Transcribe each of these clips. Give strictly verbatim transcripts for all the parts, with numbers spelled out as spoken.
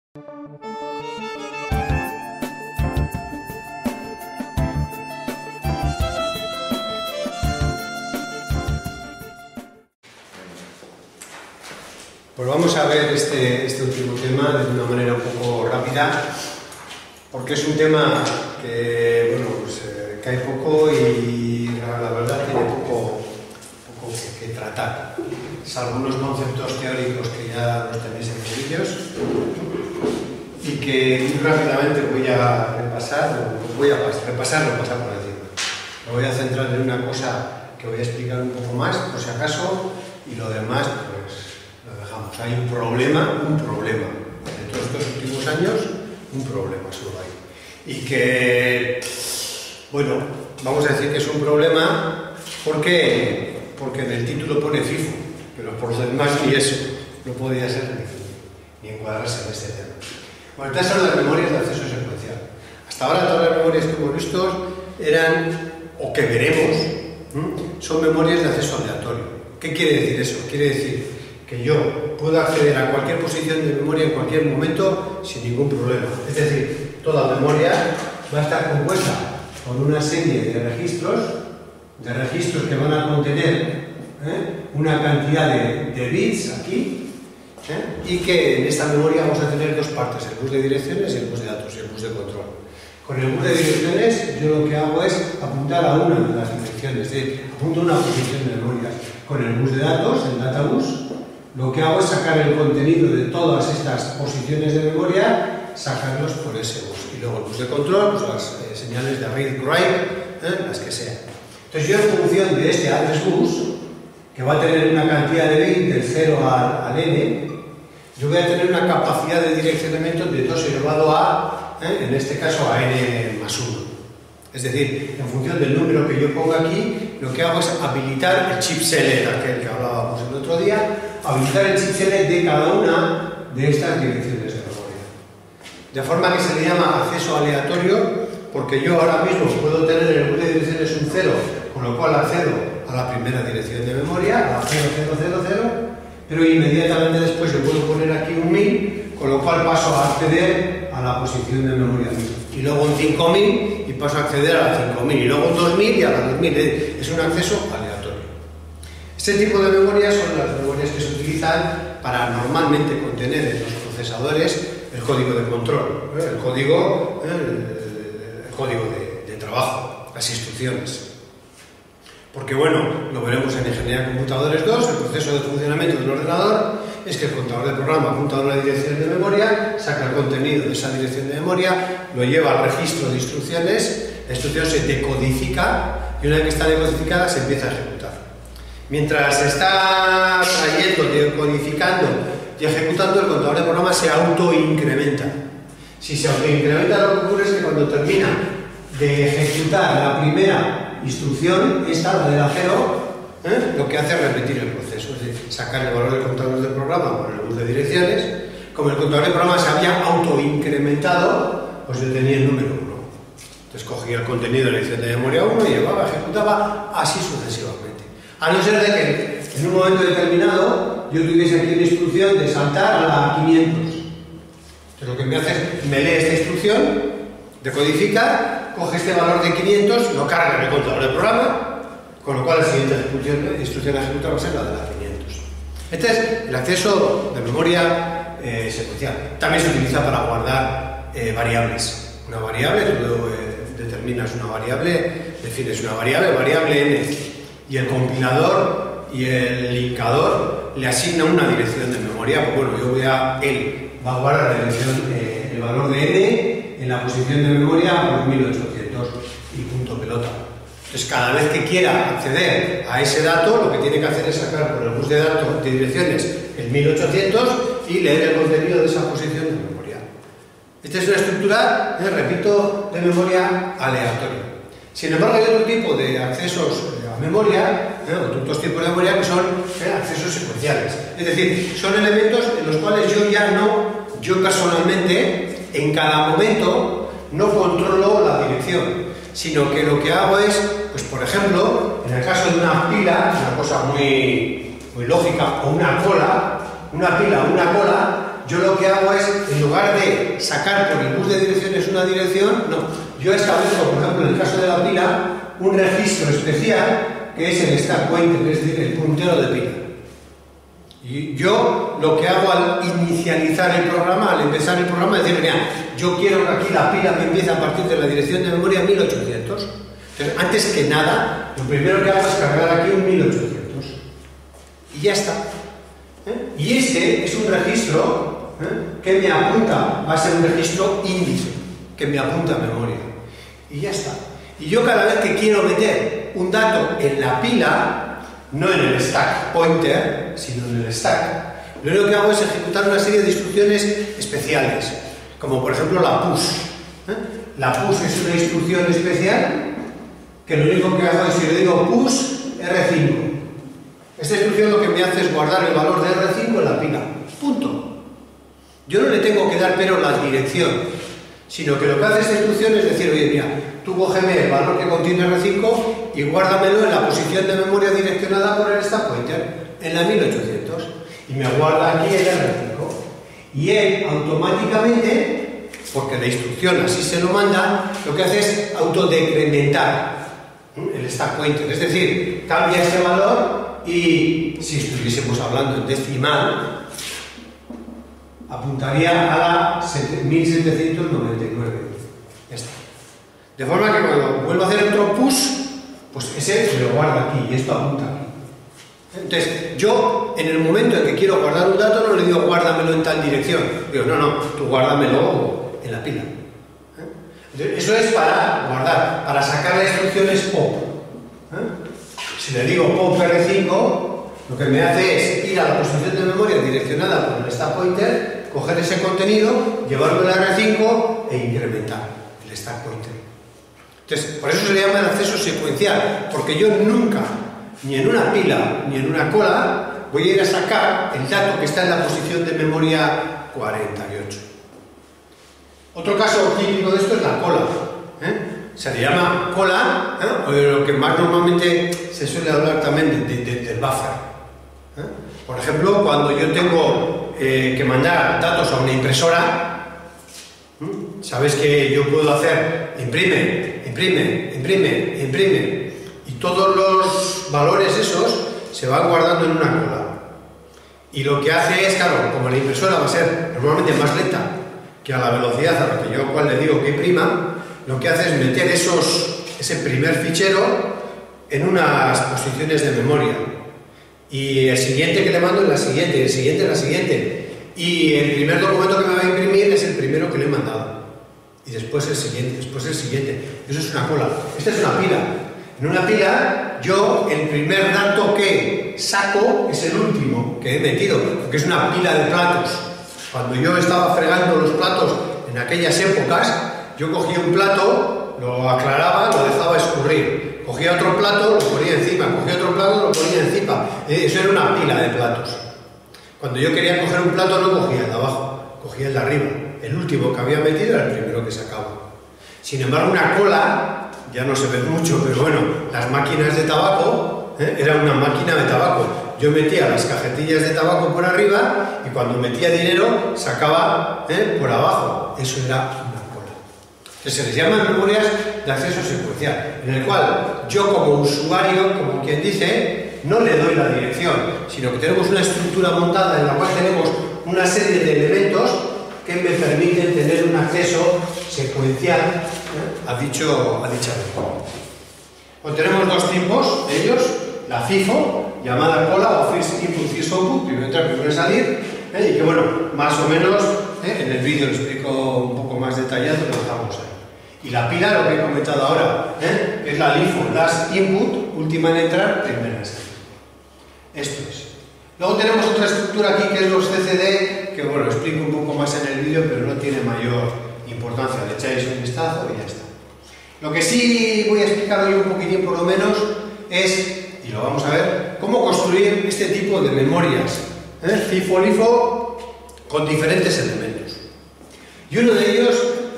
Pues vamos a ver este, este último tema de una manera un poco rápida, porque es un tema que, bueno, pues eh, cae poco y la, la verdad tiene poco, poco que, que tratar, salvo unos conceptos teóricos que ya los tenéis en los vídeos y que muy rápidamente voy a repasar, voy a repasarlo, pasar por encima. Me voy a centrar en una cosa que voy a explicar un poco más, por si acaso, y lo demás, pues lo dejamos. Hay un problema, un problema. En todos estos últimos años, un problema solo hay. Y que, bueno, vamos a decir que es un problema porque, porque en el título pone FIFO, pero por lo demás ni eso, no podía ser ni, ni encuadrarse en este tema. Bueno, estas son las memorias de acceso secuencial. Hasta ahora todas las memorias que hemos visto eran, o que veremos, ¿m? son memorias de acceso aleatorio. ¿Qué quiere decir eso? Quiere decir que yo puedo acceder a cualquier posición de memoria en cualquier momento sin ningún problema. Es decir, toda memoria va a estar compuesta por una serie de registros, de registros que van a contener ¿eh? una cantidad de, de bits aquí, ¿eh? y que en esta memoria vamos a tener dos partes, el bus de direcciones y el bus de datos, y el bus de control. Con el bus de direcciones yo lo que hago es apuntar a una de las direcciones, es decir, apunto a una posición de memoria. Con el bus de datos, el databus, lo que hago es sacar el contenido de todas estas posiciones de memoria, sacarlos por ese bus. Y luego el bus de control, pues las eh, señales de read, write, eh, las que sean. Entonces yo en función de este address bus, que va a tener una cantidad de bit del cero al, al n, yo voy a tener una capacidad de direccionamiento de dos elevado a, eh, en este caso a n más uno. Es decir, en función del número que yo ponga aquí, lo que hago es habilitar el chip select, aquel que hablábamos el otro día, habilitar el chip select de cada una de estas direcciones de memoria. De forma que se le llama acceso aleatorio, porque yo ahora mismo puedo tener en el bus de direcciones un cero, con lo cual accedo a la primera dirección de memoria, a la cero cero cero cero, pero inmediatamente después le puedo poner aquí un mil, con lo cual paso a acceder a la posición de memoria mil. Y luego un cinco mil y paso a acceder a la cinco mil, y luego un dos mil y a la dos mil. Es un acceso aleatorio. Este tipo de memorias son las memorias que se utilizan para normalmente contener en los procesadores el código de control, ¿eh? el código, ¿eh? el, el código de, de trabajo, las instrucciones. Porque bueno, lo veremos en Ingeniería de Computadores dos, el proceso de funcionamiento del ordenador es que el contador de programa apunta a una dirección de memoria, saca el contenido de esa dirección de memoria, lo lleva al registro de instrucciones, la instrucción se decodifica y una vez que está decodificada se empieza a ejecutar. Mientras se está trayendo, decodificando y ejecutando, el contador de programa se autoincrementa. Si se autoincrementa, lo que ocurre es que cuando termina de ejecutar la primera instrucción, esta, la de la cero, ¿eh? lo que hace es repetir el proceso, es decir, sacar el valor del contador del programa por el bus de direcciones. Como el contador de programa se había autoincrementado, pues yo tenía el número uno. Entonces cogía el contenido de la dirección de memoria uno y llevaba, ejecutaba, así sucesivamente. A no ser de que en un momento determinado yo tuviese aquí una instrucción de saltar a la quinientos. Entonces lo que me hace es, me lee esta instrucción, decodifica, coge este valor de quinientos, lo carga en el contador del programa, con lo cual la siguiente ejecución, instrucción a ejecutar va a ser la de la quinientos. Este es el acceso de memoria eh, secuencial. También se utiliza para guardar eh, variables. Una variable, tú eh, determinas una variable, defines una variable, variable n, y el compilador y el linkador le asigna una dirección de memoria. Pues bueno, yo voy a, él va a guardar la dirección, eh, el valor de n en la posición de memoria por mil ochocientos y punto pelota. Entonces, cada vez que quiera acceder a ese dato, lo que tiene que hacer es sacar por el bus de datos de direcciones el mil ochocientos y leer el contenido de esa posición de memoria. Esta es una estructura, eh, repito, de memoria aleatoria. Sin embargo, hay otro tipo de accesos a memoria, eh, otros tipos de memoria que son eh, accesos secuenciales. Es decir, son elementos en los cuales yo ya no, yo personalmente, en cada momento, no controlo la dirección, sino que lo que hago es, pues por ejemplo, en el caso de una pila, una cosa muy, muy lógica, o una cola, una pila o una cola, yo lo que hago es, en lugar de sacar por el bus de direcciones una dirección, no, yo establezco, por ejemplo, en el caso de la pila, un registro especial que es el stack pointer, es decir, el puntero de pila. Y yo lo que hago al inicializar el programa, al empezar el programa, es decir, mira, yo quiero que aquí la pila me empiece a partir de la dirección de memoria mil ochocientos. Entonces, antes que nada, lo primero que hago es cargar aquí un mil ochocientos. Y ya está. ¿Eh? Y ese es un registro ¿eh? que me apunta, va a ser un registro índice, que me apunta a memoria. Y ya está. Y yo cada vez que quiero meter un dato en la pila, no en el stack pointer, sino en el stack, lo único que hago es ejecutar una serie de instrucciones especiales, como por ejemplo la push. ¿eh? La push es una instrucción especial que lo único que hago es, si le digo push R cinco, esta instrucción lo que me hace es guardar el valor de R cinco en la pila. Punto. Yo no le tengo que dar pero la dirección, sino que lo que hace esta instrucción es decir, oye, mira, tú cógeme el valor que contiene R cinco y guárdamelo en la posición de memoria direccionada por el stack pointer, en la mil ochocientos. Y me guarda aquí el R cinco. Y él automáticamente, porque la instrucción así se lo manda, lo que hace es autodecrementar el stack pointer. Es decir, cambia ese valor y, si estuviésemos hablando en decimal, apuntaría a la mil setecientos noventa y nueve. Ya está. De forma que cuando vuelvo a hacer otro push, pues ese se lo guarda aquí y esto apunta aquí. Entonces, yo en el momento en que quiero guardar un dato no le digo guárdamelo en tal dirección. Digo, no, no, tú guárdamelo en la pila. Entonces, eso es para guardar, para sacar las instrucciones pop. Si le digo pop R cinco, lo que me hace es ir a la posición de memoria direccionada por el stack pointer, coger ese contenido, llevarlo a R cinco e incrementar el stack pointer. Entonces, por eso se le llama el acceso secuencial, porque yo nunca, ni en una pila, ni en una cola, voy a ir a sacar el dato que está en la posición de memoria cuarenta y ocho. Otro caso típico de esto es la cola. ¿eh? Se le llama cola, ¿eh? o de lo que más normalmente se suele hablar también de, de, de, del buffer. ¿eh? Por ejemplo, cuando yo tengo eh, que mandar datos a una impresora, ¿eh? sabes que yo puedo hacer imprime, imprime, imprime, imprime, y todos los valores esos se van guardando en una cola. Y lo que hace es, claro, como la impresora va a ser normalmente más lenta que a la velocidad a la que yo cual le digo que imprima, lo que hace es meter esos, ese primer fichero en unas posiciones de memoria. Y el siguiente que le mando es la siguiente, y el siguiente es la siguiente. Y el primer documento que me va a imprimir es el primero que le he mandado. Y después el siguiente, después el siguiente. Eso es una cola. Esta es una pila. En una pila, yo el primer dato que saco es el último que he metido, porque es una pila de platos. Cuando yo estaba fregando los platos en aquellas épocas, yo cogía un plato, lo aclaraba, lo dejaba escurrir. Cogía otro plato, lo ponía encima. Cogía otro plato, lo ponía encima. Eso era una pila de platos. Cuando yo quería coger un plato, no cogía el de abajo, cogía el de arriba. El último que había metido era el primero que sacaba. Sin embargo, una cola, ya no se ve mucho, pero bueno, las máquinas de tabaco, ¿eh? era una máquina de tabaco. Yo metía las cajetillas de tabaco por arriba y cuando metía dinero sacaba ¿eh? por abajo. Eso era una cola. Entonces se les llaman memorias de acceso secuencial, en el cual yo como usuario, como quien dice, no le doy la dirección, sino que tenemos una estructura montada en la cual tenemos una serie de elementos que me permiten tener un acceso secuencial ¿eh? a, dicho, a dicha memoria. Pues tenemos dos tipos de ellos, la FIFO, llamada cola o First Input, First Output, primero entrar, primero salir, ¿eh? y que bueno, más o menos, ¿eh? en el vídeo lo explico un poco más detallado, lo dejamos ahí. Y la pila, lo que he comentado ahora, ¿eh? es la LIFO, Last Input, última en entrar, primera en salir. Esto es. Luego tenemos otra estructura aquí que es los C C D, que bueno, lo explico un poco más en el vídeo, pero no tiene mayor importancia, le echáis un vistazo y ya está. Lo que sí voy a explicar hoy un poquitín por lo menos es, y lo vamos a ver, cómo construir este tipo de memorias, ¿eh? FIFO, LIFO, con diferentes elementos. Y uno de ellos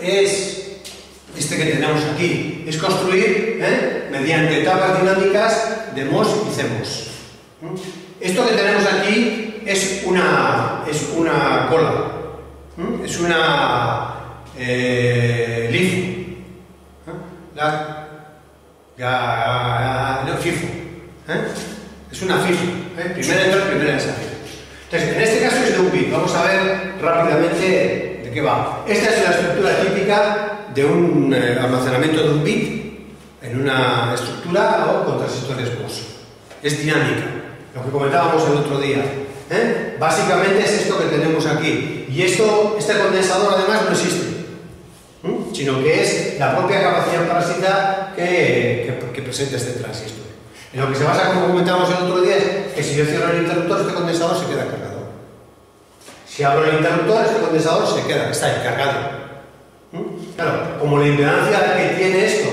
es este que tenemos aquí, es construir ¿eh? mediante etapas dinámicas de M O S y C M O S. Esto que tenemos aquí es una, es una cola. ¿Mm? Es una eh, LIFO. ¿Eh? La, ga, no, FIFO. ¿Eh? Es una FIFO. ¿Eh? Primera entrada, primera salida. Entonces, en este caso es de un bit. Vamos a ver rápidamente de qué va. Esta es la estructura típica de un eh, almacenamiento de un bit en una estructura o con transistores B O S. Es dinámica, lo que comentábamos el otro día. ¿Eh? Básicamente es esto que tenemos aquí. Y esto, este condensador además no existe, ¿Mm? sino que es la propia capacidad parásita que, que, que presenta este transistor. En lo que se basa, como comentábamos el otro día, es que si yo cierro el interruptor, este condensador se queda cargado. Si abro el interruptor, este condensador se queda, está ahí cargado. ¿Mm? Claro, como la impedancia que tiene esto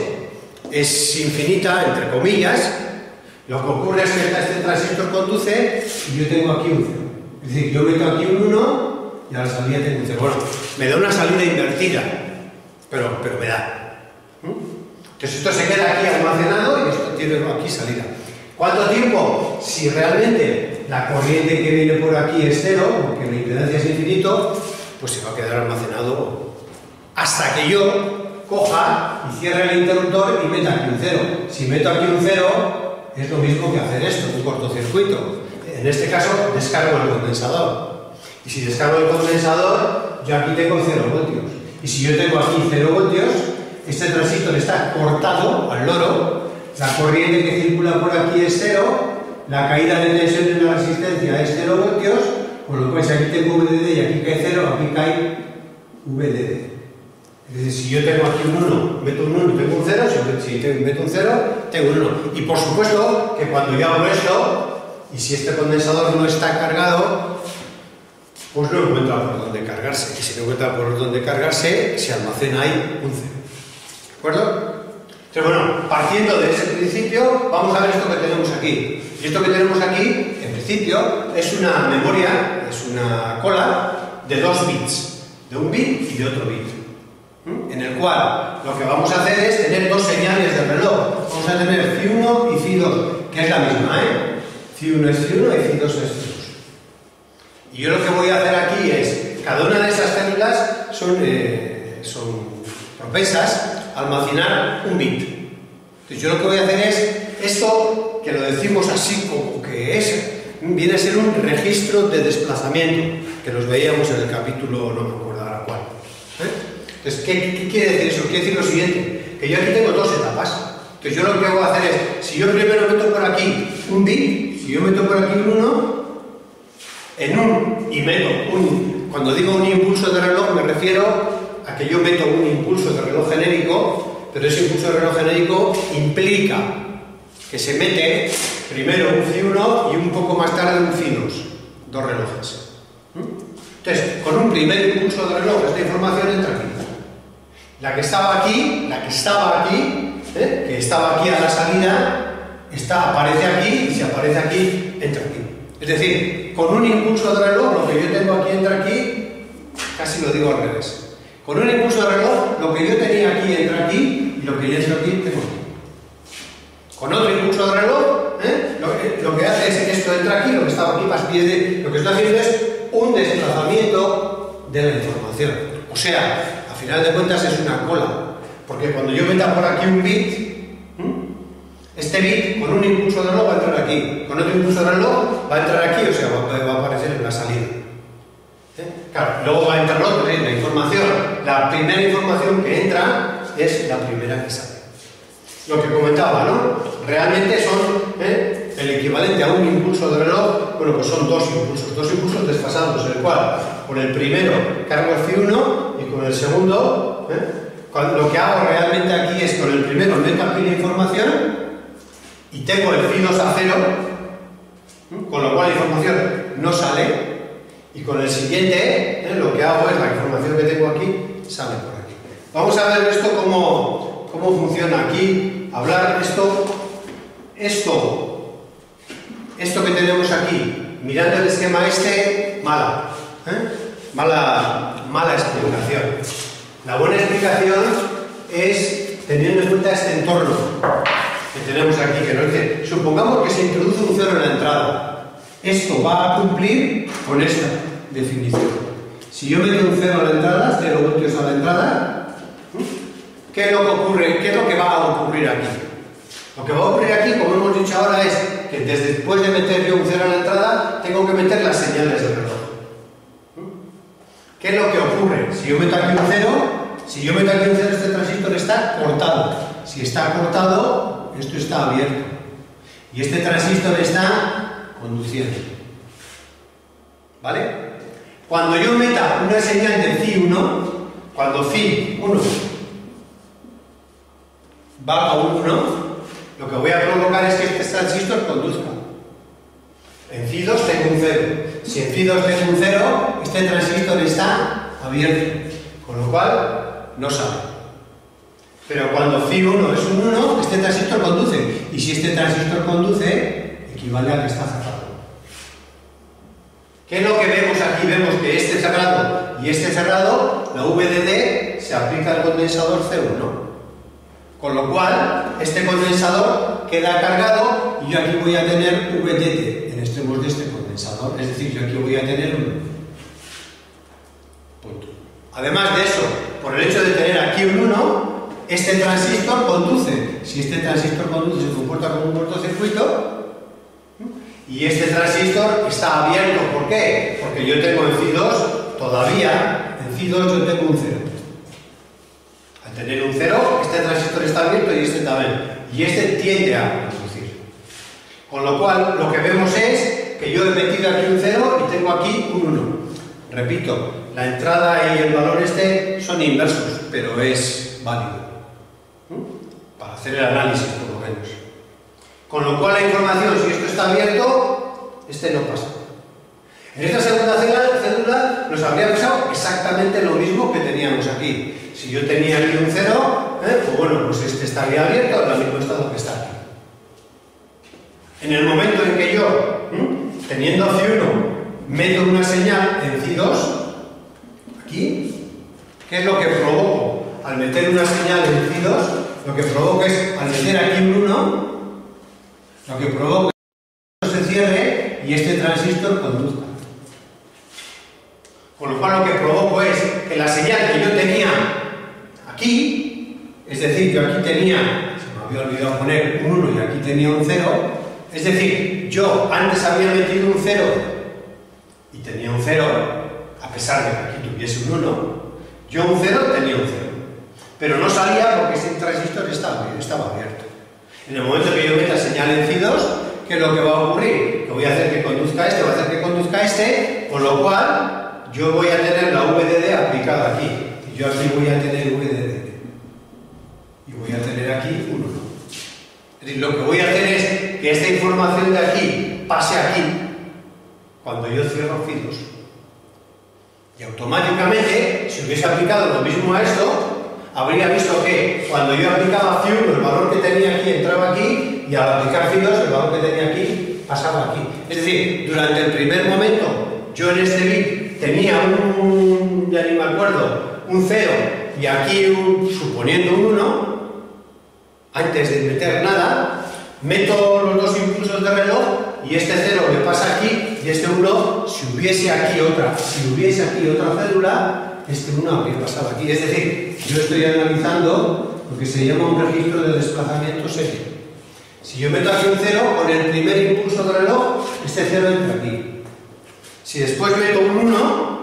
es infinita, entre comillas, lo que ocurre es que este transistor conduce y yo tengo aquí un cero. Es decir, yo meto aquí un uno y a la salida tengo un cero. Bueno, me da una salida invertida, pero, pero me da. Entonces esto se queda aquí almacenado y esto tiene aquí salida. ¿Cuánto tiempo? Si realmente la corriente que viene por aquí es cero, porque la impedancia es infinito, pues se va a quedar almacenado hasta que yo coja y cierre el interruptor y meta aquí un cero. Si meto aquí un cero, es lo mismo que hacer esto, un cortocircuito. En este caso, descargo el condensador. Y si descargo el condensador, yo aquí tengo cero voltios. Y si yo tengo aquí cero voltios, este transistor está cortado al loro, la corriente que circula por aquí es cero, la caída de tensión en la resistencia es cero voltios, con lo cual si aquí tengo V D D y aquí cae cero, aquí cae V D D. Es decir, si yo tengo aquí un uno, meto un uno, tengo un cero, si meto un cero, tengo un uno. Y por supuesto que cuando yo hago esto, y si este condensador no está cargado, pues no encuentra por dónde cargarse. Y si no encuentra por dónde cargarse, se almacena ahí un cero. ¿De acuerdo? Entonces, bueno, partiendo de ese principio, vamos a ver esto que tenemos aquí. Y esto que tenemos aquí, en principio, es una memoria, es una cola de dos bits, de un bit y de otro bit. En el cual lo que vamos a hacer es tener dos señales de reloj. Vamos a tener F I uno y F I dos, que es la misma, ¿eh? F I uno es F I uno y F I dos es F I dos. Y yo lo que voy a hacer aquí es, cada una de esas células son, eh, son propensas a almacenar un bit. Entonces yo lo que voy a hacer es, esto que lo decimos así como que es, viene a ser un registro de desplazamiento, que los veíamos en el capítulo, no me acuerdo ahora cuál. ¿Eh? Entonces, ¿qué, ¿qué quiere decir eso? Quiere decir lo siguiente, que yo aquí tengo dos etapas. Entonces yo lo que voy a hacer es, si yo primero meto por aquí un bit, si yo meto por aquí un uno, en un, y meto un, cuando digo un impulso de reloj me refiero a que yo meto un impulso de reloj genérico, pero ese impulso de reloj genérico implica que se mete primero un F I uno y un poco más tarde un F I dos, dos relojes. Entonces, con un primer impulso de reloj, esta información entra aquí. La que estaba aquí, la que estaba aquí, ¿eh? que estaba aquí a la salida, está, aparece aquí, y si aparece aquí, entra aquí. Es decir, con un impulso de reloj, lo que yo tengo aquí entra aquí, casi lo digo al revés. Con un impulso de reloj, lo que yo tenía aquí entra aquí, y lo que yo entro aquí, tengo aquí. Con otro impulso de reloj, ¿eh? lo, que, lo que hace es que esto entra aquí, lo que estaba aquí, más bien, lo que está haciendo es un desplazamiento de la información. O sea, a final de cuentas es una cola, porque cuando yo meta por aquí un bit, ¿hmm? este bit con un impulso de reloj va a entrar aquí, con otro impulso de reloj va a entrar aquí, o sea, va, va a aparecer en la salida. ¿Eh? Claro, luego va a entrar otro, ¿eh? la información, la primera información que entra es la primera que sale. Lo que comentaba, ¿no? Realmente son ¿eh? el equivalente a un impulso de reloj, bueno, pues son dos impulsos, dos impulsos desfasados, en el cual con el primero cargo el F I uno y con el segundo, ¿eh? Cuando, lo que hago realmente aquí es con el primero meto aquí la información y tengo el F I dos a cero, ¿eh? con lo cual la información no sale, y con el siguiente ¿eh? lo que hago es la información que tengo aquí sale por aquí. Vamos a ver esto cómo, cómo funciona aquí. Hablar esto, esto, esto que tenemos aquí, mirando el esquema este, mala, ¿eh? mala, mala explicación. La buena explicación es teniendo en cuenta este entorno que tenemos aquí, que nos dice, supongamos que se introduce un cero en la entrada. Esto va a cumplir con esta definición. Si yo meto un cero a la entrada, cero voltios a la entrada, ¿qué es lo que ocurre? ¿Qué es lo que va a ocurrir aquí? Lo que va a ocurrir aquí, como hemos dicho ahora, es que desde después de meter yo un cero a la entrada, tengo que meter las señales del reloj. ¿Qué es lo que ocurre? Si yo meto aquí un cero, si yo meto aquí un cero, este transistor está cortado. Si está cortado, esto está abierto. Y este transistor está conduciendo. ¿Vale? Cuando yo meta una señal de phi uno, cuando phi uno va a un uno, lo que voy a provocar es que este transistor conduzca. En phi dos tengo un cero. Si en phi dos tengo un cero, este transistor está abierto, con lo cual no sale. Pero cuando phi uno es un uno, este transistor conduce. Y si este transistor conduce, equivale a que está cerrado. ¿Qué es lo que vemos aquí? Vemos que este cerrado y este cerrado, la V D D se aplica al condensador C uno. Con lo cual, este condensador queda cargado y yo aquí voy a tener V D T en extremos de este condensador. Es decir, yo aquí voy a tener un punto. Además de eso, por el hecho de tener aquí un uno, este transistor conduce. Si este transistor conduce, se comporta como un cortocircuito. Y este transistor está abierto. ¿Por qué? Porque yo tengo en phi dos, todavía, en phi dos yo tengo un cero. Al tener un cero, este transistor está abierto y este también. Y este tiende a conducir. Con lo cual, lo que vemos es que yo he metido aquí un cero y tengo aquí un uno. Repito, la entrada y el valor este son inversos, pero es válido. ¿Mm? Para hacer el análisis, por lo menos. Con lo cual la información, si esto está abierto, este no pasa. En esta segunda célula nos habría pasado exactamente lo mismo que teníamos aquí. Si yo tenía aquí un cero, ¿eh? pues bueno, pues este estaría abierto en el mismo estado que está aquí. En el momento en que yo, ¿eh? teniendo phi uno, meto una señal en phi dos, aquí, ¿qué es lo que provoco? Al meter una señal en phi dos, lo que provoco es, al meter aquí un uno, lo que provoca es que se cierre y este transistor conduzca. Con lo cual lo que provoco es que la señal que yo tenía aquí, es decir, yo aquí tenía, se me había olvidado poner un uno y aquí tenía un cero, es decir, yo antes había metido un cero y tenía un cero, a pesar de que aquí tuviese un uno, yo un cero tenía un cero. Pero no salía porque ese transistor estaba, estaba abierto. En el momento que yo meta señal en phi dos, ¿qué es lo que va a ocurrir? Que voy a hacer que conduzca este, voy a hacer que conduzca este, con lo cual yo voy a tener la V D D aplicada aquí. Y yo aquí voy a tener V D D. Y voy a tener aquí un uno. Es decir, lo que voy a hacer es que esta información de aquí pase aquí, cuando yo cierro phi dos. Y automáticamente, si hubiese aplicado lo mismo a esto, habría visto que cuando yo aplicaba phi uno, el valor que tenía aquí entraba aquí, y al aplicar phi dos, el valor que tenía aquí pasaba aquí. Es decir, durante el primer momento, yo en este bit tenía un, ya ni me acuerdo, un cero, y aquí, un, suponiendo un uno, antes de meter nada, meto los dos impulsos de reloj, y este cero me pasa aquí, y este uno, si hubiese aquí otra, si hubiese aquí otra célula, este uno habría pasado aquí. Es decir, yo estoy analizando lo que se llama un registro de desplazamiento serio. Si yo meto aquí un cero, con el primer impulso de reloj, este cero entra aquí. Si después meto un uno,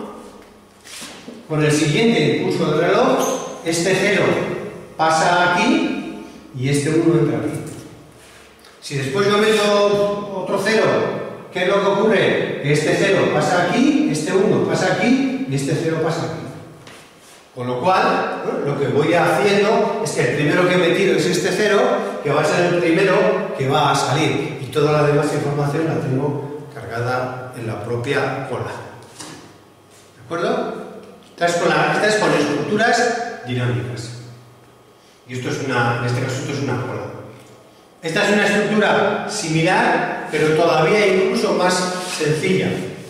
con el siguiente impulso de reloj, este cero pasa aquí y este uno entra aquí. Si después yo meto otro cero, ¿qué es lo que ocurre? Que este cero pasa aquí, este uno pasa aquí y este cero pasa aquí. Con lo cual, ¿no? Lo que voy haciendo es que el primero que he metido es este cero, que va a ser el primero que va a salir. Y toda la demás información la tengo cargada en la propia cola. ¿De acuerdo? Esta es con, la, esta es con estructuras dinámicas. Y esto es una, en este caso esto es una cola. Esta es una estructura similar, pero todavía incluso más sencilla.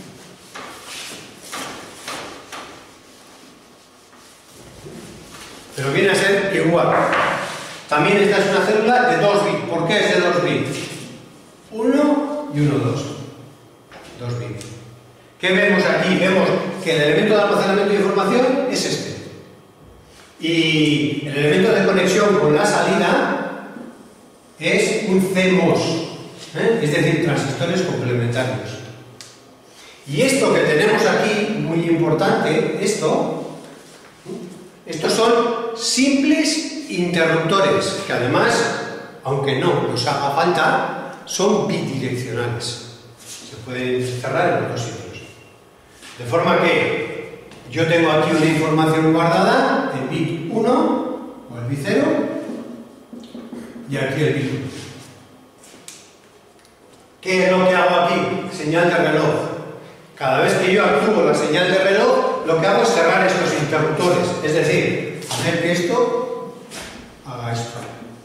Pero viene a ser igual. También esta es una célula de dos bits. ¿Por qué es de dos bits? uno y uno, dos. dos bits. ¿Qué vemos aquí? Vemos que el elemento de almacenamiento de información es este. Y el elemento de conexión con la salida es un C M O S, ¿eh? Es decir, transistores complementarios. Y esto que tenemos aquí, muy importante, esto, estos son simples interruptores, que además, aunque no nos haga falta, son bidireccionales. Se pueden cerrar en los dos sitios. De forma que yo tengo aquí una información guardada, el bit uno o el bit cero, y aquí el bit uno. ¿Qué es lo que hago aquí? Señal de reloj. Cada vez que yo actúo la señal de reloj, lo que hago es cerrar estos interruptores, es decir, hacer que esto haga esto.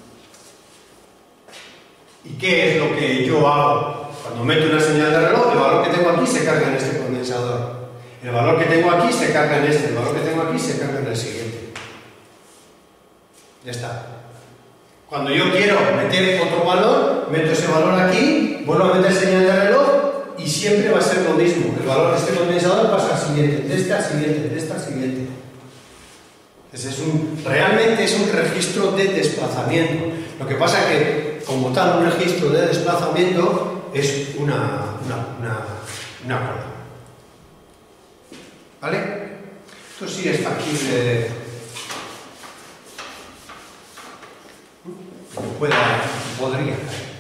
¿Y qué es lo que yo hago? Cuando meto una señal de reloj, el valor que tengo aquí se carga en este condensador. El valor que tengo aquí se carga en este, el valor que tengo aquí se carga en el siguiente. Ya está. Cuando yo quiero meter otro valor, meto ese valor aquí, vuelvo a meter señal de reloj y siempre va a ser lo mismo. El valor de este condensador pasa al siguiente, de este al siguiente, de este al siguiente. Entonces es un, realmente es un registro de desplazamiento. Lo que pasa es que, como tal, un registro de desplazamiento es una, una, una, una cola. ¿Vale? Esto sí es factible. Pueda, podría.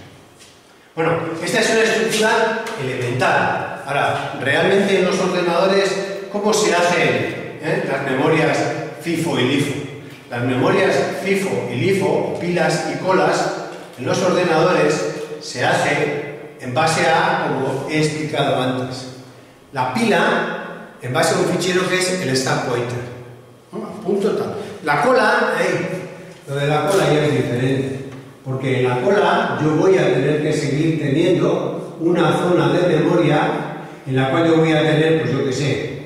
Bueno, esta es una estructura elemental. Ahora, realmente en los ordenadores, ¿cómo se hacen eh, las memorias FIFO y LIFO? Las memorias FIFO y LIFO, o pilas y colas, en los ordenadores se hace en base a, como he explicado antes, la pila en base a un fichero que es el stack pointer. ¿No? Punto tal. La cola, hey, lo de la cola ya es diferente, porque en la cola yo voy a tener que seguir teniendo una zona de memoria en la cual yo voy a tener, pues yo que sé,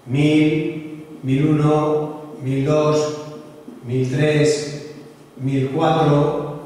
mil, mil uno, mil dos, mil tres, mil cuatro,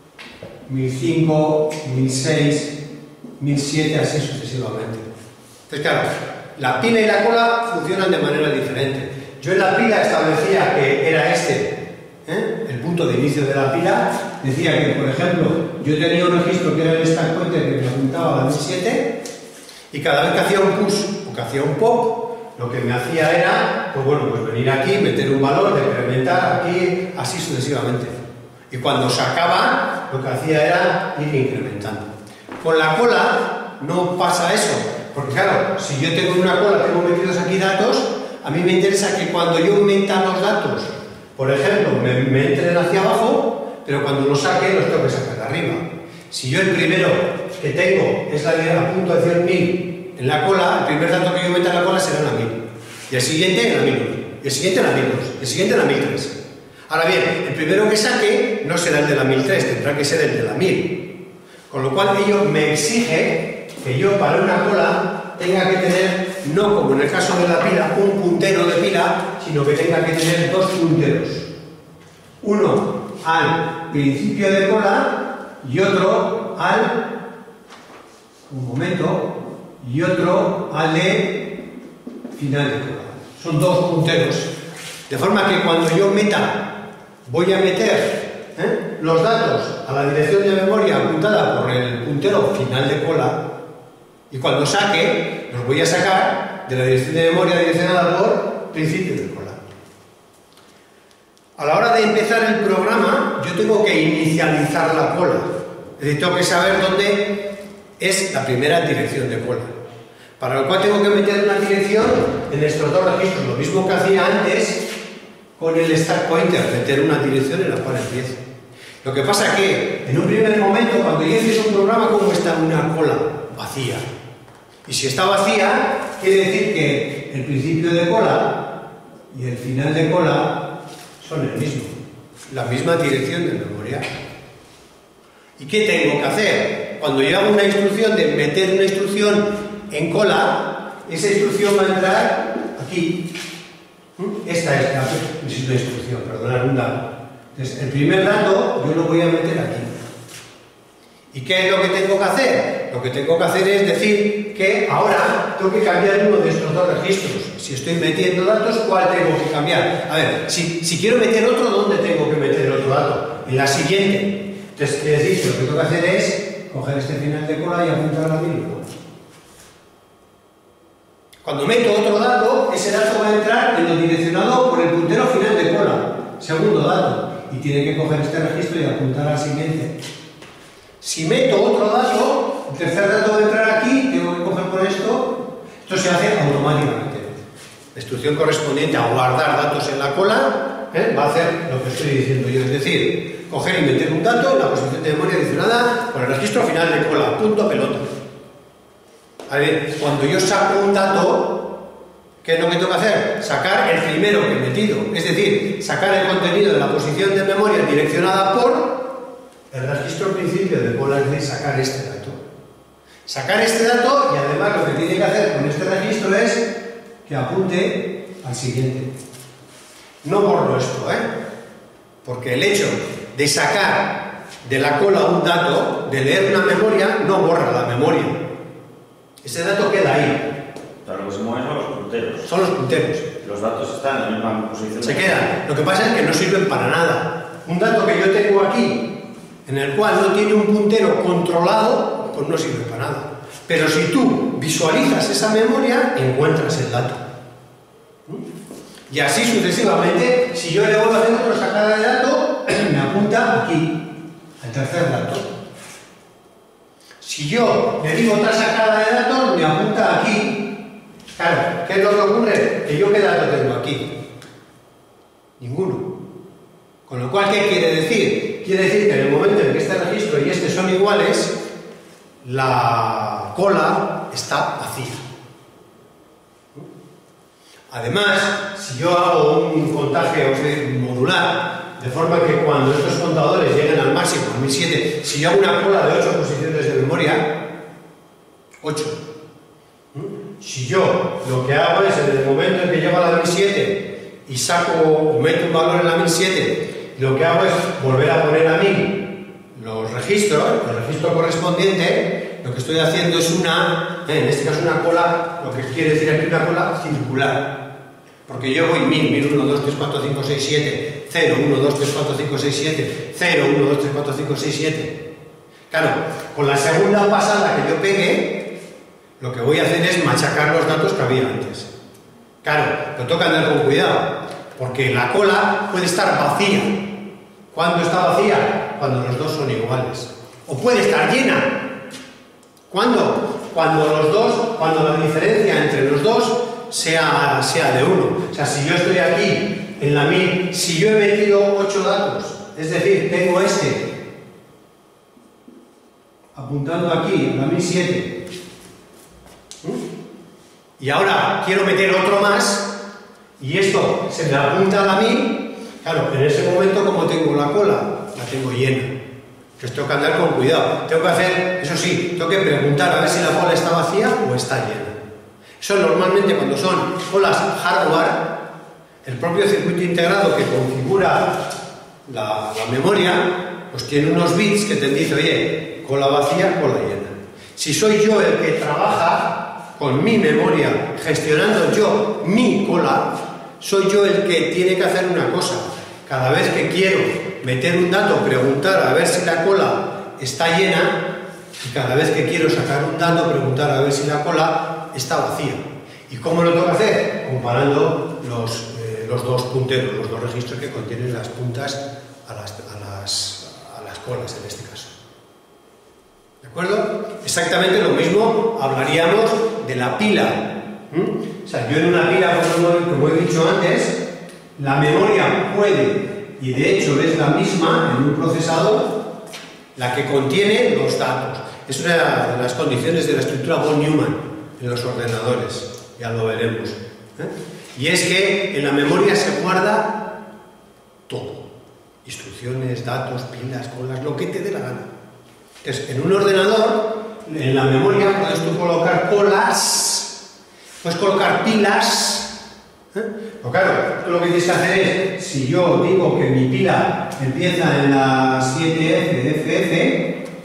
mil cinco, mil seis, mil siete, así sucesivamente. Entonces, claro, la pila y la cola funcionan de manera diferente. Yo en la pila establecía que era este, ¿eh? el punto de inicio de la pila. Decía que, por ejemplo, yo tenía un registro que era el stack pointer que me apuntaba a la mil siete, y cada vez que hacía un push o que hacía un pop, lo que me hacía era, pues bueno, pues venir aquí, meter un valor, decrementar aquí, así sucesivamente. Y cuando sacaba, lo que hacía era ir incrementando. Con la cola no pasa eso, porque claro, si yo tengo una cola, tengo metidos aquí datos, a mí me interesa que cuando yo meta los datos, por ejemplo, me, me entren hacia abajo, pero cuando los saque, los tengo que sacar de arriba. Si yo el primero que tengo es la de a punto de cien mil en la cola, el primer dato que yo meta en la cola será la mil. Y el siguiente en la mil uno. Y el siguiente en la mil dos. Y el siguiente en la mil tres. Ahora bien, el primero que saque no será el de la mil tres, tendrá que ser el de la mil. Con lo cual ello me exige que yo para una cola tenga que tener, no como en el caso de la pila, un puntero de pila, sino que tenga que tener dos punteros. Uno al principio de cola y otro al, un momento, y otro al de final de cola. Son dos punteros. De forma que cuando yo meta, voy a meter ¿eh? los datos a la dirección de memoria apuntada por el puntero final de cola, y cuando saque, los voy a sacar de la dirección de memoria direccionada por principio de cola. A la hora de empezar el programa, yo tengo que inicializar la cola. Es decir, tengo que saber dónde es la primera dirección de cola. Para lo cual tengo que meter una dirección en estos dos registros, lo mismo que hacía antes con el stack pointer, meter una dirección en la cual empiece. Lo que pasa es que, en un primer momento, cuando yo empiezo un programa, ¿cómo está una cola? Vacía. Y si está vacía, quiere decir que el principio de cola y el final de cola son el mismo, la misma dirección de memoria. ¿Y qué tengo que hacer? Cuando yo hago una instrucción de meter una instrucción en cola, esa instrucción va a entrar aquí. Esta es la instrucción, perdonad, un dato. Entonces, el primer dato yo lo voy a meter aquí. ¿Y qué es lo que tengo que hacer? lo que tengo que hacer es decir que ahora tengo que cambiar uno de estos dos registros. Si estoy metiendo datos, ¿cuál tengo que cambiar? A ver, si, si quiero meter otro, ¿dónde tengo que meter otro dato? En la siguiente. Entonces, ¿qué he dicho? Lo que tengo que hacer es coger este final de cola y apuntar a la mínima. Cuando meto otro dato, ese dato va a entrar en lo direccionado por el puntero final de cola, segundo dato, y tiene que coger este registro y apuntar al siguiente. Si meto otro dato, el tercer dato va a entrar aquí, tengo que coger por esto, esto se hace automáticamente. La instrucción correspondiente a guardar datos en la cola, ¿eh? Va a hacer lo que estoy diciendo yo, es decir, coger y meter un dato en la posición de memoria adicionada con el registro final de cola, punto pelota. A ver, cuando yo saco un dato, ¿qué es lo que tengo que hacer? Sacar el primero que he metido, es decir, sacar el contenido de la posición de memoria direccionada por el registro principio de cola, es decir, sacar este dato. Sacar este dato y además lo que tiene que hacer con este registro es que apunte al siguiente. No borro esto, ¿eh? Porque el hecho de sacar de la cola un dato, de leer una memoria, no borra la memoria. Ese dato queda ahí. Claro, lo que se mueven son los punteros. Son los punteros. Los datos están en la misma posición. Se quedan. Lo que pasa es que no sirven para nada. Un dato que yo tengo aquí, en el cual no tiene un puntero controlado, pues no sirve para nada. Pero si tú visualizas esa memoria, encuentras el dato. Y así sucesivamente, si yo le vuelvo a hacer otra sacada de dato, me apunta aquí, al tercer dato. Si yo le digo otra sacada de datos, me apunta aquí. Claro, ¿qué es lo que ocurre? Que yo qué dato tengo aquí. Ninguno. Con lo cual, ¿qué quiere decir? Quiere decir que en el momento en que este registro y este son iguales, la cola está vacía. Además, si yo hago un contaje o sea, modular, de forma que cuando estos contadores lleguen al máximo, al mil siete, si yo hago una cola de ocho posiciones de memoria, ocho. Si yo lo que hago es, en el momento en que llego a la mil siete y saco o meto un valor en la mil siete, lo que hago es volver a poner a mí los registros, el registro correspondiente, lo que estoy haciendo es una, en este caso una cola, lo que quiere decir aquí una cola circular. Porque yo voy mil, mil, uno, dos, tres, cuatro, cinco, seis, siete, cero, uno, dos, tres, cuatro, cinco, seis, siete, cero, uno, dos, tres, cuatro, cinco, seis, siete. Claro, con la segunda pasada que yo pegue, lo que voy a hacer es machacar los datos que había antes. Claro, pero toca andar con cuidado, porque la cola puede estar vacía. ¿Cuándo está vacía? Cuando los dos son iguales. O puede estar llena. ¿Cuándo? Cuando los dos, cuando la diferencia entre los dos sea, sea de uno. O sea, si yo estoy aquí en la mil, si yo he metido ocho datos, es decir, tengo este apuntando aquí en la mil siete, y ahora quiero meter otro más, y esto se me apunta a la mil, claro, en ese momento, como tengo la cola, la tengo llena. Entonces tengo que andar con cuidado. Tengo que hacer, eso sí, tengo que preguntar a ver si la cola está vacía o está llena. Eso normalmente cuando son colas hardware, el propio circuito integrado que configura la, la memoria, pues tiene unos bits que te dice, oye, cola vacía, cola llena. Si soy yo el que trabaja con mi memoria, gestionando yo mi cola, soy yo el que tiene que hacer una cosa. Cada vez que quiero meter un dato, preguntar a ver si la cola está llena, y cada vez que quiero sacar un dato, preguntar a ver si la cola está vacía. ¿Y cómo lo tengo que hacer? Comparando los, eh, los dos punteros, los dos registros que contienen las puntas a las, a las, a las colas en este caso. ¿De acuerdo? Exactamente lo mismo hablaríamos de la pila. ¿Mm? O sea, yo en una pila, como, como he dicho antes, la memoria puede, y de hecho es la misma en un procesador, la que contiene los datos. Es una de las condiciones de la estructura von Neumann en los ordenadores, ya lo veremos. ¿eh? Y es que en la memoria se guarda todo. Instrucciones, datos, pilas, colas, lo que te dé la gana. Entonces, en un ordenador, en la memoria puedes tú colocar colas, puedes colocar pilas. ¿Eh? Pues claro, tú lo que tienes que hacer es, si yo digo que mi pila empieza en la siete F F F,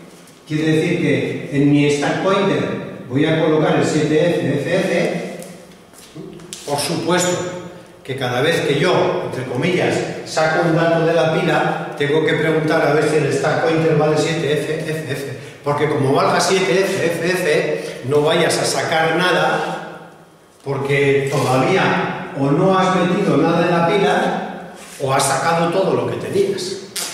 Quiere decir que en mi stack pointer voy a colocar el siete F F F. Por supuesto que cada vez que yo, entre comillas, saco un dato de la pila, tengo que preguntar a ver si el stack pointer vale siete F F F. Porque como valga siete F F F, no vayas a sacar nada, porque todavía o no has metido nada en la pila, o has sacado todo lo que tenías.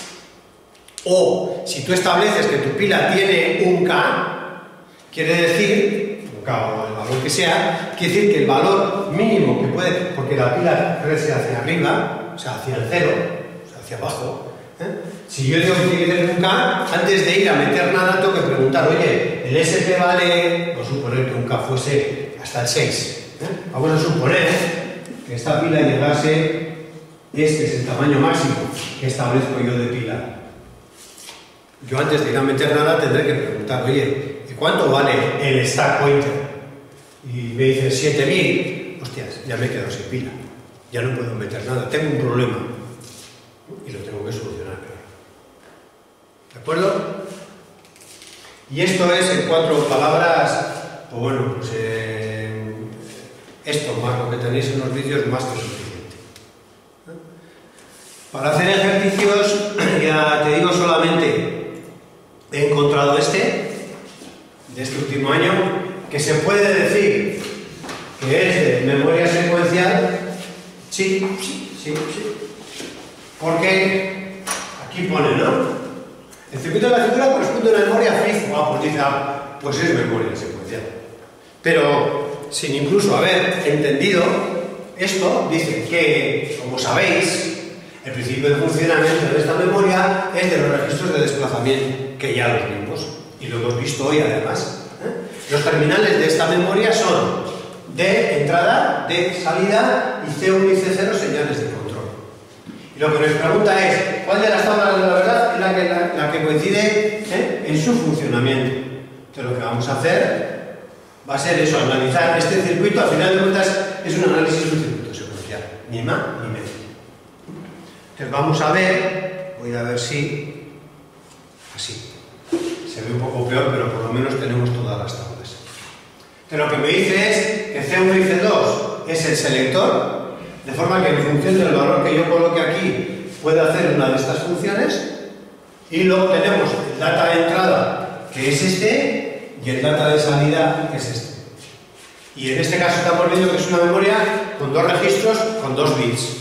O, si tú estableces que tu pila tiene un K, quiere decir, un K o el valor que sea, quiere decir que el valor mínimo que puede, porque la pila crece hacia arriba, o sea, hacia el cero, o sea, hacia abajo, ¿eh? Si yo digo que tiene que tener un K, antes de ir a meter nada, tengo que preguntar, oye, el S P vale, vamos a suponer que un K fuese hasta el seis, ¿eh? Vamos a suponer que esta pila llegase, este es el tamaño máximo que establezco yo de pila. Yo antes de ir a meter nada tendré que preguntar, oye, ¿y cuánto vale el stack pointer? Y me dice siete mil, hostias, ya me he quedado sin pila, ya no puedo meter nada, tengo un problema y lo tengo que solucionar, claro. ¿De acuerdo? Y esto es, en cuatro palabras, pues bueno, pues eh, esto más lo que tenéis en los vídeos, más que suficiente. Para hacer ejercicios, ya te digo solamente, he encontrado este, de este último año, que se puede decir que es de memoria secuencial. Sí, sí, sí, sí. Porque aquí pone, ¿no? El circuito de la cintura corresponde a una memoria FIFO. Ah, pues dice, ah, pues es memoria secuencial. Pero, sin incluso haber entendido esto, dice que, como sabéis, el principio de funcionamiento de esta memoria es de los registros de desplazamiento, que ya los vimos, y lo hemos visto hoy además. ¿eh? Los terminales de esta memoria son de entrada, de salida, y C uno y C cero señales de control. Y lo que nos pregunta es, ¿cuál de las tablas de la verdad es la que, la, la que coincide ¿eh? en su funcionamiento? Entonces lo que vamos a hacer va a ser eso, analizar este circuito. Al final de cuentas es un análisis de un circuito secuencial, ni más ni menos. Entonces vamos a ver, voy a ver si, así, se ve un poco peor, pero por lo menos tenemos todas las tablas. Entonces lo que me dice es que C uno y C dos es el selector, de forma que en función del valor que yo coloque aquí, puede hacer una de estas funciones, y luego tenemos el data de entrada, que es este, y el data de salida, que es este. Y en este caso estamos viendo que es una memoria con dos registros, con dos bits.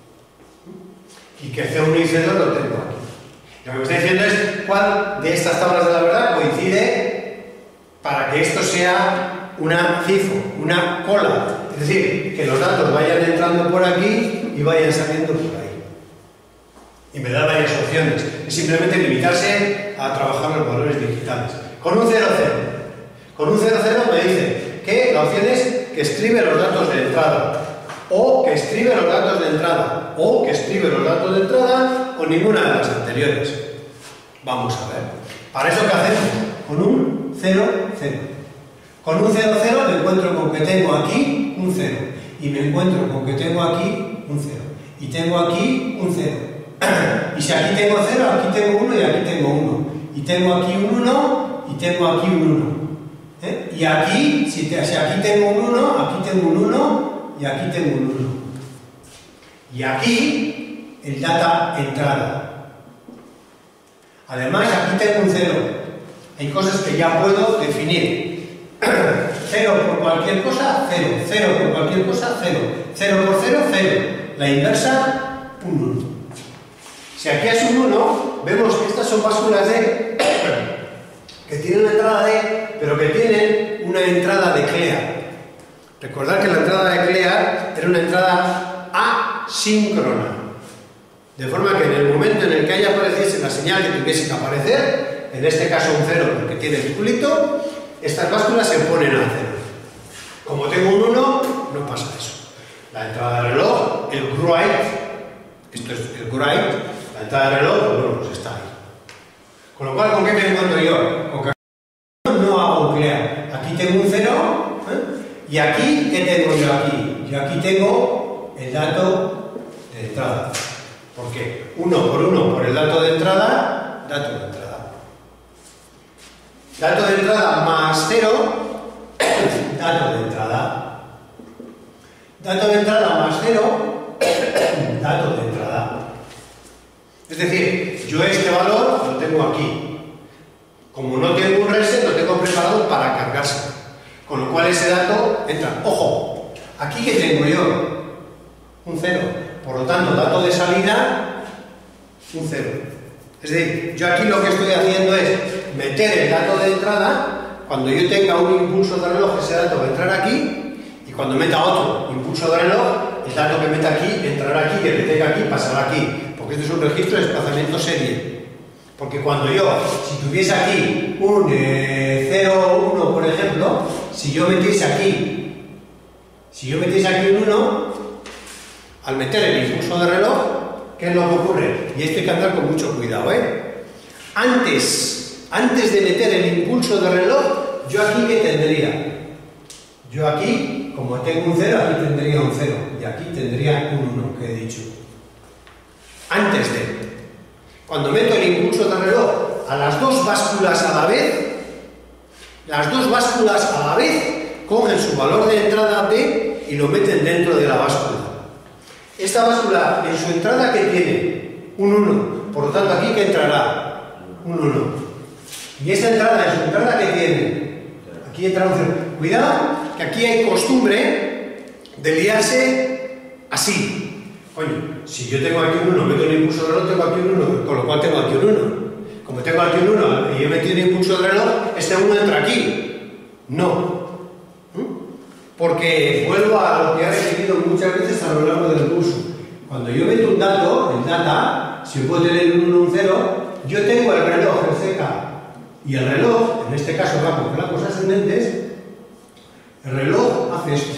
Y que C uno y C dos lo tengo aquí. Lo que me está diciendo es cuál de estas tablas de la verdad coincide para que esto sea una FIFO, una cola. Es decir, que los datos vayan entrando por aquí y vayan saliendo por ahí. Y me da varias opciones. Es simplemente limitarse a trabajar los valores digitales. Con un cero cero. Con un cero cero me dice que la opción es que escribe los datos de entrada, o que escribe los datos de entrada, o que escribe los datos de entrada, o ninguna de las anteriores. Vamos a ver. ¿Para eso qué hacemos? Con un cero cero. Con un cero cero me encuentro con que tengo aquí un cero. Y me encuentro con que tengo aquí un cero. Y tengo aquí un cero. Y si aquí tengo cero, aquí tengo uno y aquí tengo uno. Y tengo aquí un uno y tengo aquí un uno. ¿Eh? Y aquí, si, te, si aquí tengo un uno, aquí tengo un uno y aquí tengo un uno. Y aquí el data entrada. Además, aquí tengo un cero. Hay cosas que ya puedo definir. cero por cualquier cosa, cero. cero por cualquier cosa, cero. cero por cero, cero. La inversa, un uno. Si aquí es un uno, vemos que estas son básculas de que tienen una entrada de, pero que tienen una entrada de Clear. Recordad que la entrada de Clear era una entrada asíncrona. De forma que en el momento en el que haya apareciese la señal que tuviese que aparecer, en este caso un cero porque tiene el circulito, estas básculas se ponen a cero. Como tengo un uno, no pasa eso. La entrada del reloj, el write, esto es el write, la entrada del reloj, bueno, pues está ahí. Con lo cual, ¿con qué me encuentro yo? Con que no hago Clear. Aquí tengo un cero, ¿eh? Y aquí, ¿qué tengo yo aquí? Yo aquí tengo el dato de entrada. ¿Por qué? Uno por uno por el dato de entrada, dato de entrada. dato de entrada más cero, dato de entrada, dato de entrada más cero, dato de entrada. Es decir, yo este valor lo tengo aquí. Como no tengo un reset, lo tengo preparado para cargarse. Con lo cual ese dato entra. ¡Ojo! ¿Aquí qué tengo yo? Un cero. Por lo tanto, dato de salida, un cero. Es decir, yo aquí lo que estoy haciendo es meter el dato de entrada. Cuando yo tenga un impulso de reloj, ese dato va a entrar aquí. Y cuando meta otro impulso de reloj, el dato que meta aquí entrará aquí, que le tenga aquí, pasará aquí. Porque esto es un registro de desplazamiento serie. Porque cuando yo, si tuviese aquí un eh, cero uno, por ejemplo, si yo metiese aquí, si yo metiese aquí un uno, al meter el impulso de reloj, ¿qué es lo que ocurre? Y esto hay que andar con mucho cuidado, ¿eh? Antes, antes de meter el impulso de reloj, yo aquí ¿qué tendría? Yo aquí, como tengo un cero, aquí tendría un cero. Y aquí tendría un uno, que he dicho. Antes de. Cuando meto el impulso de reloj a las dos básculas a la vez, las dos básculas a la vez cogen su valor de entrada B y lo meten dentro de la báscula. Esta báscula en su entrada ¿qué tiene? Un uno. Por lo tanto, aquí ¿qué entrará? Un uno. Y esta entrada en su entrada ¿qué tiene? Aquí entra un cero. Cuidado, que aquí hay costumbre de liarse así. Coño, si yo tengo aquí un uno, meto un impulso de reloj, tengo aquí un uno, con lo cual tengo aquí un uno. Como tengo aquí un uno y he metido un impulso de reloj, este uno entra aquí. No. ¿Mm? Porque vuelvo a lo que he repetido muchas veces a lo largo del curso. Cuando yo meto un dato, el data, si yo puedo tener un uno, un cero, yo tengo el reloj, el C K. Y el reloj, en este caso va con flancos ascendentes, el reloj hace esto.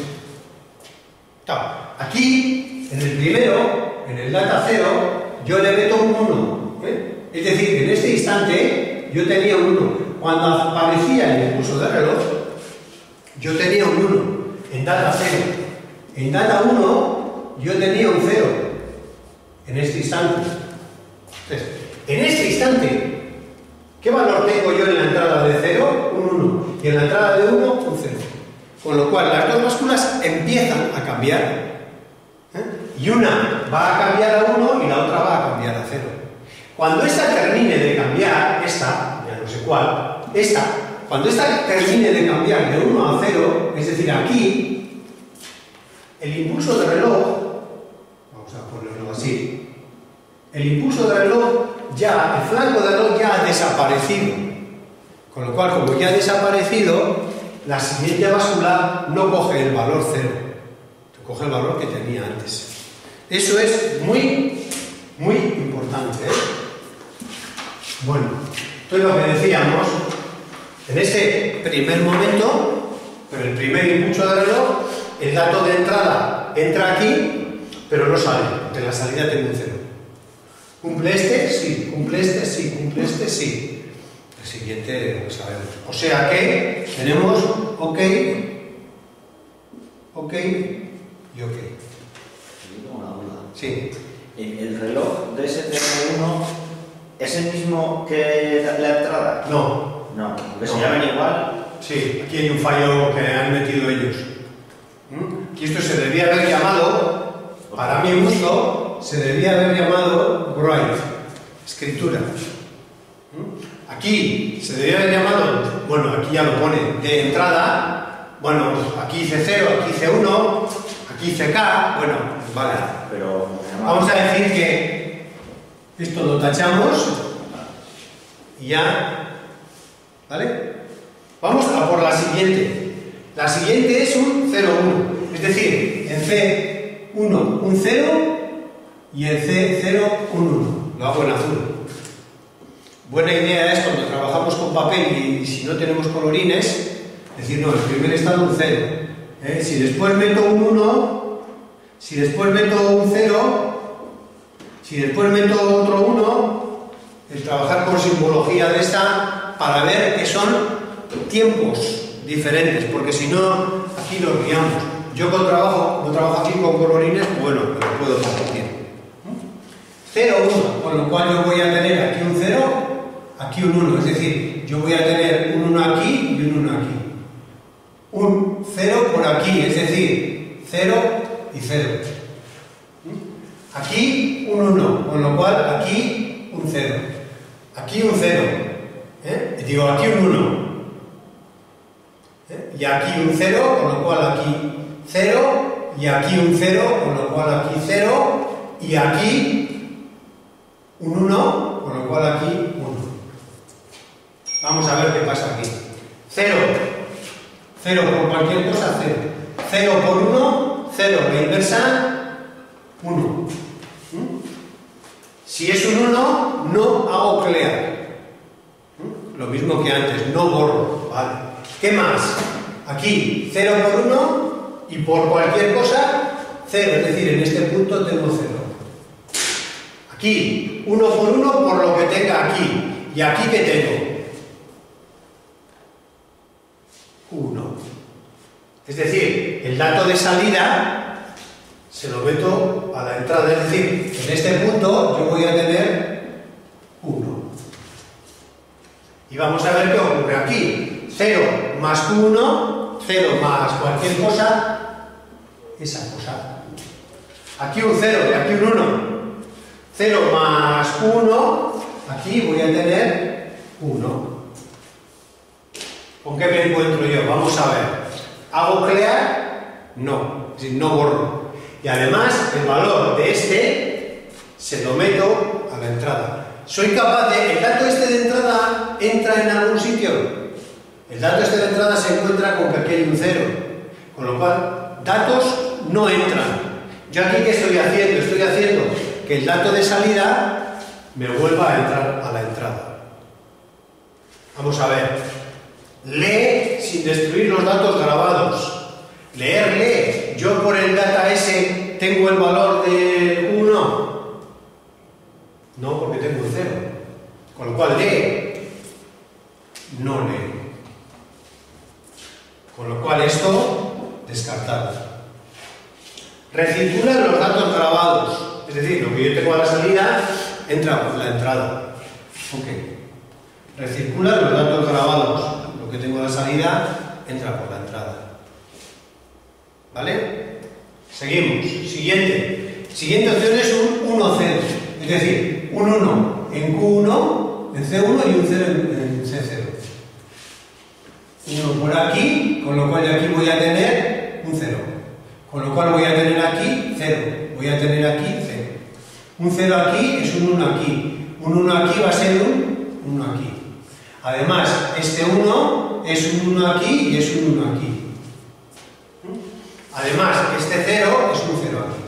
Aquí, en el primero, en el data cero, yo le meto un uno. ¿eh? Es decir, que en este instante yo tenía un uno. Cuando aparecía el impulso de reloj, yo tenía un uno en data cero. En data uno, yo tenía un cero en este instante. Entonces, en este instante, ¿qué valor tengo yo en la entrada de cero? Un uno. Y en la entrada de uno, un cero. Con lo cual, las dos básculas empiezan a cambiar. ¿eh? Y una va a cambiar a uno y la otra va a cambiar a cero. Cuando esta termine de cambiar, esta, ya no sé cuál, esta, cuando esta termine de cambiar de uno a cero, es decir, aquí, el impulso de reloj, vamos a ponerlo así, el impulso de reloj ya, el flanco de reloj ya ha desaparecido. Con lo cual, como ya ha desaparecido, la siguiente báscula no coge el valor cero, coge el valor que tenía antes. Eso es muy, muy importante. ¿eh? Bueno, entonces lo que decíamos, en este primer momento, con el primer impulso de reloj, el dato de entrada entra aquí, pero no sale, porque la salida tengo un cero. ¿Cumple este? Sí. ¿Cumple este? Sí. ¿Cumple este? Sí. El siguiente lo sabemos. O sea que tenemos OK, OK y OK. Tengo una duda. Sí. ¿El reloj de ese cero uno es el mismo que la entrada? No. No, porque No. se llaman igual. Sí, aquí hay un fallo que han metido ellos. ¿Mm? Y esto se debía haber llamado, para mi uso, se debía haber llamado write, escritura. ¿Mm? Aquí se debía haber llamado, bueno, aquí ya lo pone, de entrada, bueno, aquí hice cero, aquí hice uno, aquí hice K, bueno, vale. Pero Vamos a decir que esto lo tachamos y ya, ¿vale? Vamos a por la siguiente. La siguiente es un cero uno, es decir, en C uno un cero y en C cero un uno. Lo hago en azul. Buena idea es cuando trabajamos con papel y, y si no tenemos colorines, decir, no, el primer estado un cero. ¿eh? Si después meto un uno, si después meto un cero, si después meto otro uno, el trabajar con simbología de esta para ver que son tiempos diferentes, porque si no, aquí los guiamos. Yo con trabajo, no trabajo aquí con colorines, bueno, pero puedo compartir. cero uno, con lo cual yo voy a tener aquí un cero, aquí un uno, es decir, yo voy a tener un uno aquí y un uno aquí. Un cero por aquí, es decir, cero y cero. Aquí un uno, con lo cual aquí un cero. Aquí un cero. ¿eh? Y digo, aquí un uno. ¿eh? Y aquí un cero, con lo cual aquí cero. Y aquí un cero, con lo cual aquí cero. Y aquí un uno, con lo cual aquí uno. Vamos a ver qué pasa aquí. cero. cero por cualquier cosa, cero. cero por uno, cero. La inversa, uno. ¿Mm? Si es un uno, no hago clear. ¿Mm? Lo mismo que antes, no borro. ¿Vale? ¿Qué más? Aquí, cero por uno y por cualquier cosa, cero. Es decir, en este punto tengo cero. Aquí, uno por uno por lo que tenga aquí. ¿Y aquí qué tengo? uno. Es decir, el dato de salida se lo meto a la entrada. Es decir, en este punto yo voy a tener uno. Y vamos a ver qué ocurre aquí. cero más uno, cero más cualquier cosa, esa cosa. Aquí un cero y aquí un uno. cero más uno, aquí voy a tener uno. ¿Con qué me encuentro yo? Vamos a ver. ¿Hago clear? No, es decir, no borro. Y además, el valor de este se lo meto a la entrada. Soy capaz de... ¿El dato este de entrada entra en algún sitio? El dato este de entrada se encuentra con que aquí hay un cero. Con lo cual, datos no entran. ¿Yo aquí qué estoy haciendo? Estoy haciendo que el dato de salida me vuelva a entrar a la entrada. Vamos a ver. Lee sin destruir los datos grabados. Leer, lee. Yo por el data S tengo el valor de uno. No, porque tengo un cero. Con lo cual lee. No lee. Con lo cual esto descartado. Recirculan los datos grabados. Es decir, lo que yo tengo a la salida entra por la entrada. Ok. Recirculan los datos grabados. Lo que tengo a la salida entra por la entrada. ¿Vale? Seguimos. Siguiente. Siguiente opción es un uno cero. Es decir, un uno en Q uno, en C uno y un cero en C cero. uno por aquí, con lo cual yo aquí voy a tener un cero. Con lo cual voy a tener aquí cero. Voy a tener aquí cero. Un cero aquí es un uno aquí. Un uno aquí va a ser un uno aquí. Además, este uno es un uno aquí y es un uno aquí. Además, este cero es un cero aquí.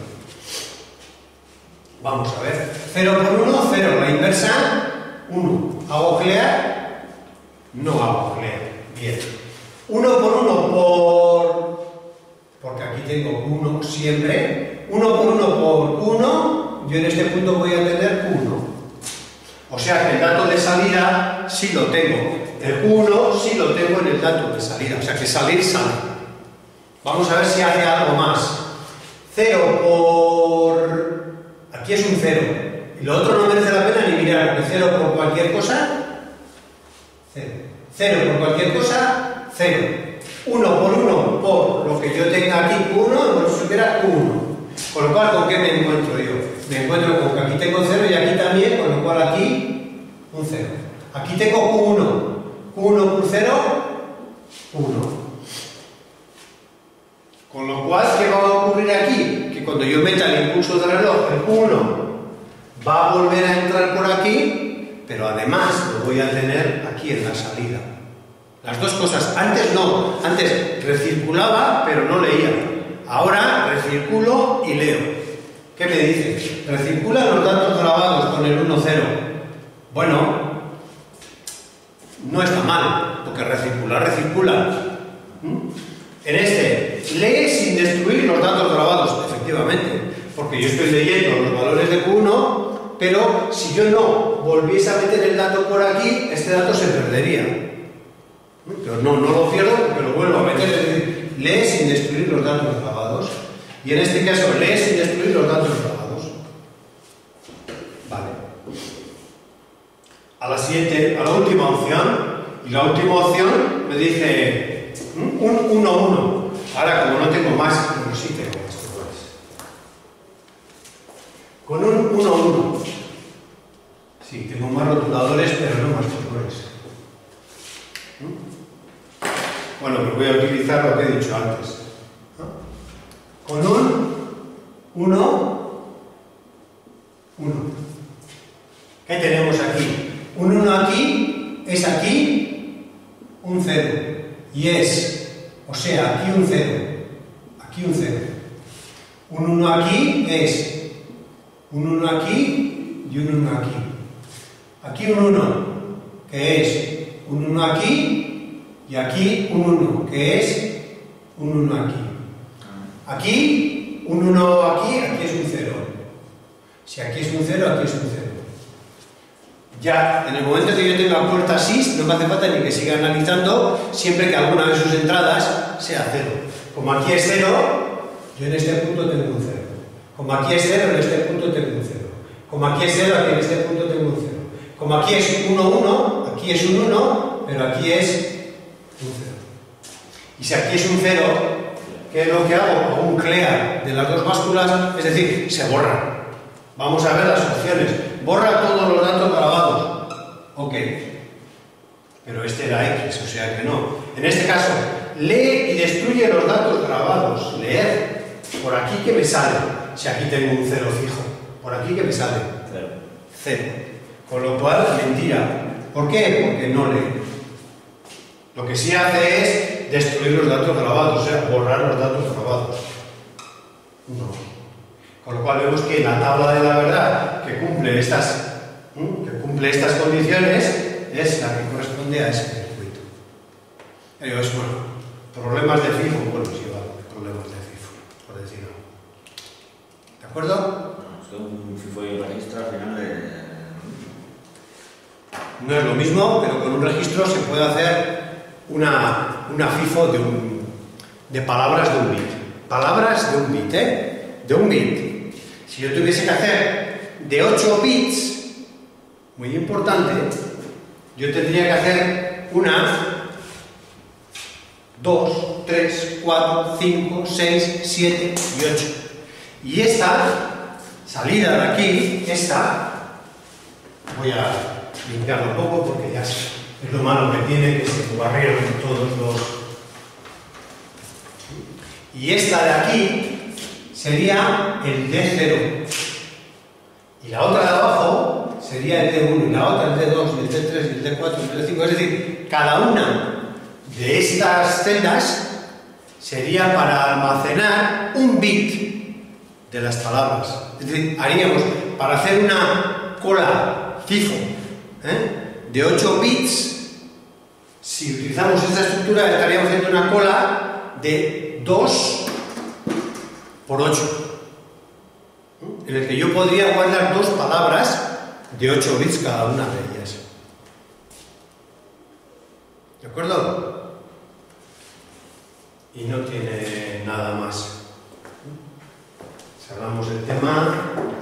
Vamos a ver. cero por uno, cero. La inversa, uno. ¿Hago clear? No hago clear. Bien. uno por uno por... porque aquí tengo uno siempre. uno por uno por uno. Yo en este punto voy a tener uno. O sea que el dato de salida sí lo tengo. El uno sí lo tengo en el dato de salida. O sea que salir sale. Vamos a ver si hace algo más. cero por... aquí es un cero. Y lo otro no merece la pena ni mirar. Porque cero por cualquier cosa, cero. cero por cualquier cosa, cero. uno por uno por lo que yo tenga aquí, uno, como si supiera uno. Con lo cual, ¿con qué me encuentro yo? Me encuentro con que aquí tengo cero y aquí también, con lo cual aquí un cero. Aquí tengo Q uno. Q uno por cero, uno. Con lo cual, ¿qué va a ocurrir aquí? Que cuando yo meta el impulso del reloj, el Q uno va a volver a entrar por aquí, pero además lo voy a tener aquí en la salida. Las dos cosas. Antes no. Antes recirculaba, pero no leía. Ahora recirculo y leo. ¿Qué me dice? Recircula los datos grabados con el uno cero. Bueno, no está mal, porque recircular, recircula. ¿Mm? En este, lee sin destruir los datos grabados, efectivamente, porque yo estoy leyendo los valores de Q uno, pero si yo no volviese a meter el dato por aquí, este dato se perdería. Pero no, no lo pierdo porque lo vuelvo a meter, es decir, lee sin destruir los datos grabados. Y en este caso, lee sin destruir los datos grabados. Vale. A la siguiente, a la última opción, y la última opción me dice un uno uno. Ahora, como no tengo más, pero sí tengo esto, pues. Con un uno uno. Sí, tengo más rotuladores, pero no más colores. Bueno, pues voy a utilizar lo que he dicho antes. Con un uno uno. ¿Qué tenemos aquí? Un uno aquí es aquí un cero. Y es, o sea, aquí un cero. Aquí un cero. Un uno aquí es un uno aquí y un uno aquí. Aquí un uno, que es un uno aquí, y aquí un uno, que es un uno aquí. Aquí, un uno aquí, aquí es un cero. Si aquí es un cero, aquí es un cero. Ya, en el momento que yo tenga puerta S I S, no me hace falta ni que siga analizando, siempre que alguna de sus entradas sea cero. Como aquí es cero, yo en este punto tengo un cero. Como aquí es cero, en este punto tengo un cero. Como aquí es cero, aquí en este punto tengo un cero. Como aquí es uno uno, aquí es un uno, pero aquí es un cero. Y si aquí es un cero, ¿qué es lo que hago? Hago un clear de las dos básculas, es decir, se borran. Vamos a ver las opciones. Borra todos los datos grabados. Ok. Pero este era X, o sea que no. En este caso, lee y destruye los datos grabados. Leer. Por aquí que me sale. Si aquí tengo un cero fijo. Por aquí que me sale. Cero. Cero. Con lo cual, mentira. ¿Por qué? Porque no lee. Lo que sí hace es destruir los datos grabados, o sea, borrar los datos grabados. No. Con lo cual vemos que la tabla de la verdad que cumple estas, ¿eh? que cumple estas condiciones es la que corresponde a ese circuito. Pero es bueno. Problemas de FIFO, bueno, sí, vale, problemas de FIFO, por decirlo. ¿De acuerdo? No, es que un FIFO y un registro al final de... No es lo mismo, pero con un registro se puede hacer una, una FIFO de, un, de palabras de un bit. Palabras de un bit, ¿eh? De un bit. Si yo tuviese que hacer de ocho bits, muy importante, yo tendría que hacer una, dos, tres, cuatro, cinco, seis, siete y ocho. Y esta salida de aquí, esta, voy a limpiarlo un poco porque ya es, es lo malo que tiene, que se barrieron todos los... Y esta de aquí sería el D cero. Y la otra de abajo sería el D uno, y la otra el D dos, y el D tres, y el D cuatro, y el D cinco. Es decir, cada una de estas celdas sería para almacenar un bit de las palabras. Es decir, haríamos, para hacer una cola FIFO, ¿eh? de ocho bits, si utilizamos esta estructura estaríamos haciendo una cola de dos por ocho, en el que yo podría guardar dos palabras de ocho bits cada una de ellas. ¿De acuerdo? Y no tiene nada más. Cerramos el tema.